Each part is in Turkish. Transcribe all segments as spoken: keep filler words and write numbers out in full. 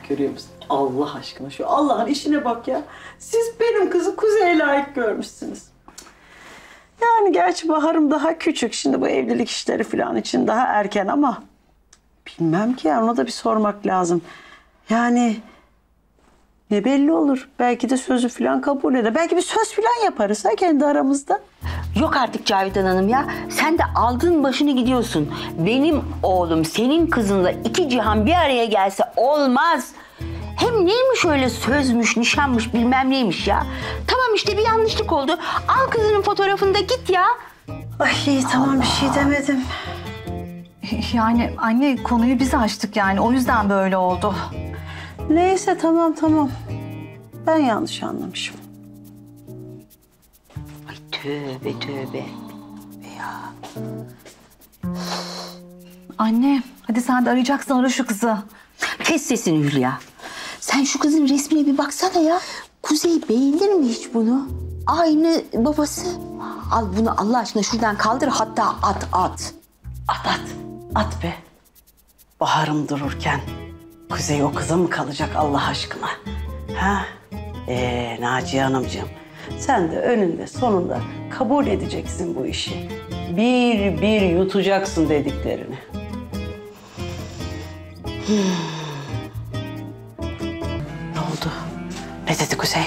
görüyor musun? Allah aşkına şu Allah'ın işine bak ya. Siz benim kızı Kuzey'e layık görmüşsünüz. Yani gerçi Bahar'ım daha küçük. Şimdi bu evlilik işleri falan için daha erken ama... Bilmem ki ya, ona da bir sormak lazım. Yani ne belli olur. Belki de sözü falan kabul eder. Belki bir söz falan yaparız ha kendi aramızda. Yok artık Cavidan Hanım ya. Sen de aldın başını gidiyorsun. Benim oğlum senin kızınla iki cihan bir araya gelse olmaz. Hem neymiş öyle sözmüş, nişanmış bilmem neymiş ya. Tamam işte bir yanlışlık oldu. Al kızının fotoğrafını da git ya. Ay iyi tamam, bir şey demedim. Yani anne konuyu biz açtık yani. O yüzden böyle oldu. Neyse tamam tamam. Ben yanlış anlamışım. Ay tövbe tövbe. Anne hadi sen de arayacaksın, ara şu kızı. Kes sesini Hülya. Sen şu kızın resmine bir baksana ya. Kuzey beğenir mi hiç bunu? Aynı babası. Al bunu Allah aşkına şuradan kaldır, hatta at at. At at. At be. Bahar'ım dururken Kuzey o kıza mı kalacak Allah aşkına? Ha? Ee Naciye Hanımcığım, sen de önünde sonunda kabul edeceksin bu işi. Bir bir yutacaksın dediklerini. Hmm. Ne oldu? Ne dedi Kuzey?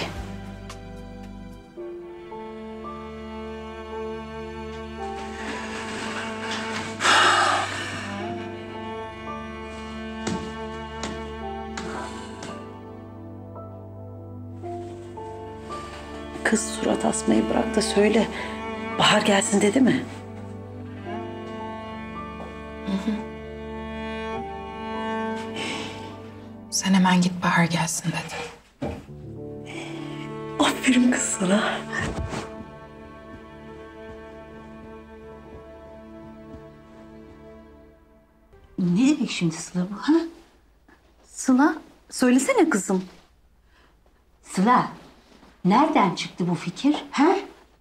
Kız surat asmayı bırak da söyle. Bahar gelsin dedi mi? Hı hı. Sen hemen git Bahar gelsin dedi. Aferin kız sana. Ne demek şimdi Sıla bu ha? Sıla söylesene kızım. Sıla, nereden çıktı bu fikir ha?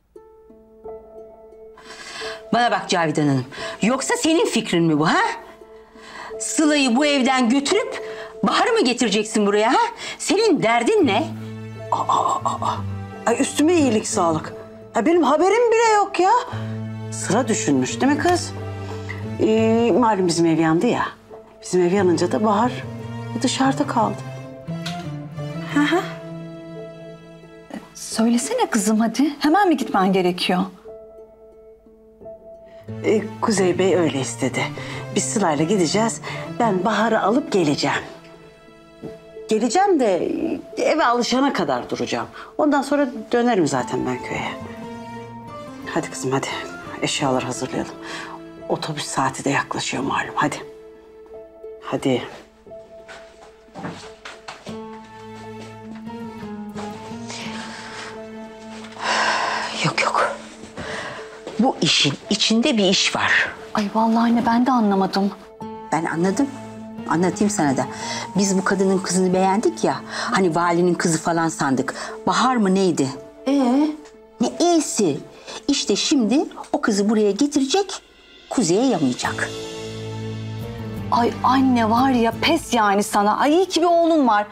Bana bak Cavidan Hanım. Yoksa senin fikrin mi bu ha? Sıla'yı bu evden götürüp Bahar'ı mı getireceksin buraya ha? Senin derdin ne? Aa, aa, aa. Ay üstüme iyilik sağlık. Ya benim haberim bile yok ya. Sıra düşünmüş değil mi kız? Ee, malum bizim ev yandı ya. Bizim ev yanınca da Bahar dışarıda kaldı. Hı hı. Söylesene kızım hadi. Hemen mi gitmen gerekiyor? Ee, Kuzey Bey öyle istedi. Biz Sıla'yla gideceğiz. Ben Bahar'ı alıp geleceğim. Geleceğim de eve alışana kadar duracağım. Ondan sonra dönerim zaten ben köye. Hadi kızım hadi. Eşyaları hazırlayalım. Otobüs saati de yaklaşıyor malum. Hadi. Hadi. Yok yok. Bu işin içinde bir iş var. Ay vallahi anne ben de anlamadım. Ben anladım. Anlatayım sana da. Biz bu kadının kızını beğendik ya. Hani valinin kızı falan sandık. Bahar mı neydi? Ee? Ne iyisi? İşte şimdi o kızı buraya getirecek, Kuzey'e yamayacak. Ay anne var ya pes yani sana. Ay iyi ki bir oğlum var.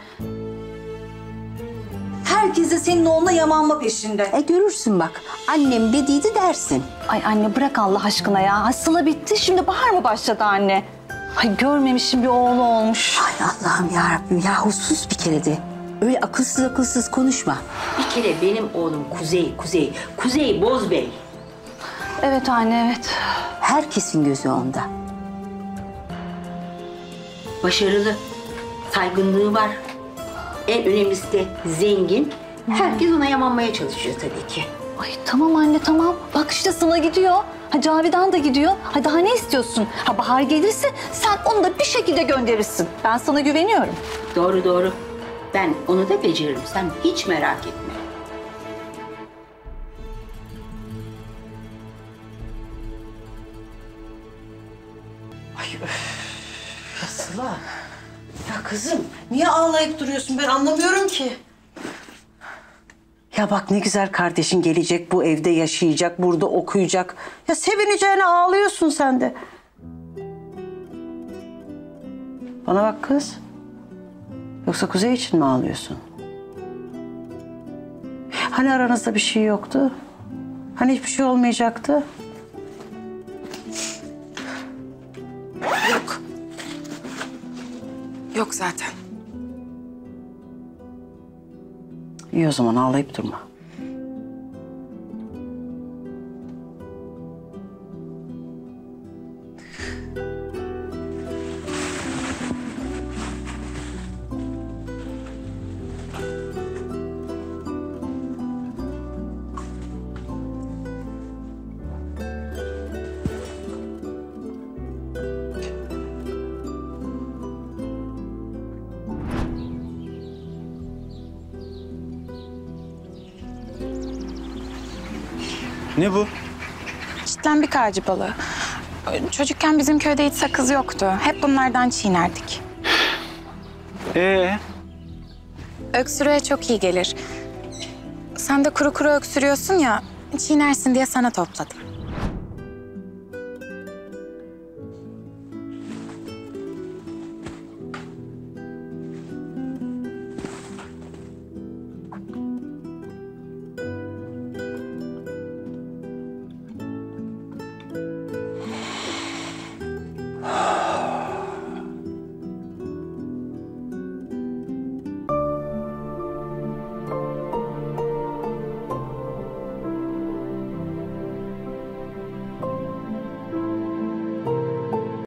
Herkes de senin oğluna yamanma peşinde. E görürsün bak. Annem dediydi dersin. Ay anne bırak Allah aşkına ya. Ay Sıla bitti şimdi Bahar mı başladı anne? Ay görmemişim bir oğlu olmuş. Ay Allah'ım yarabbim yahu sus bir kere de. Öyle akılsız akılsız konuşma. Bir kere benim oğlum Kuzey, Kuzey, Kuzey Bozbey. Evet anne evet. Herkesin gözü onda. Başarılı, saygınlığı var. En önemlisi de zengin. Herkes ona yamanmaya çalışıyor tabii ki. Ay tamam anne tamam. Bak işte Sıla gidiyor. Ha Cavidan da gidiyor. Ha daha ne istiyorsun? Ha Bahar gelirse sen onu da bir şekilde gönderirsin. Ben sana güveniyorum. Doğru doğru. Ben onu da beceririm. Sen hiç merak etme. Ay öf. Ya Sıla. Ya kızım niye ağlayıp duruyorsun, ben anlamıyorum ki. Ya bak ne güzel kardeşin gelecek, bu evde yaşayacak, burada okuyacak. Ya sevineceğine ağlıyorsun sen de. Bana bak kız. Yoksa Kuzey için mi ağlıyorsun? Hani aranızda bir şey yoktu? Hani hiçbir şey olmayacaktı? Yok. Yok zaten. İyi o zaman ağlayıp durma. Ne bu? Çitlenbik ağacı balığı. Çocukken bizim köyde hiç sakız yoktu. Hep bunlardan çiğnerdik. Ee, Öksürüğe çok iyi gelir. Sen de kuru kuru öksürüyorsun ya, çiğnersin diye sana topladım.